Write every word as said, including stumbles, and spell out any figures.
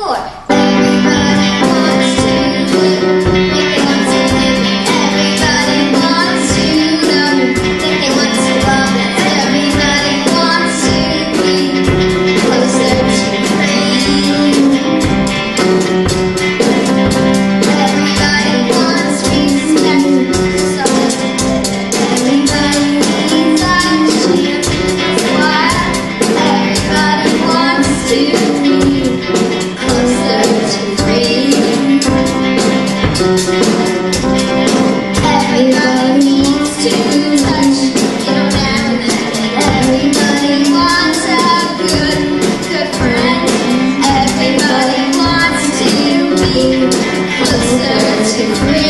four. Everybody wants to live, think they want to live. Everybody wants to know, think they want to love. Everybody wants to be closer to free. Everybody wants respect, so everybody needs action. That's why everybody wants to be closer to free. Everybody needs to touch, you know, now and then. Everybody wants a good, good friend. Everybody wants to be closer to free.